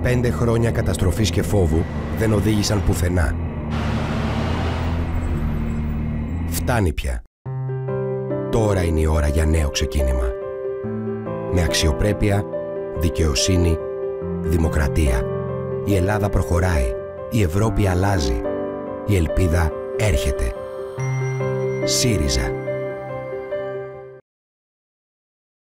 5 χρόνια καταστροφής και φόβου δεν οδήγησαν πουθενά. Φτάνει πια. Τώρα είναι η ώρα για νέο ξεκίνημα. Με αξιοπρέπεια, δικαιοσύνη, δημοκρατία. Η Ελλάδα προχωράει. Η Ευρώπη αλλάζει. Η ελπίδα έρχεται. ΣΥΡΙΖΑ.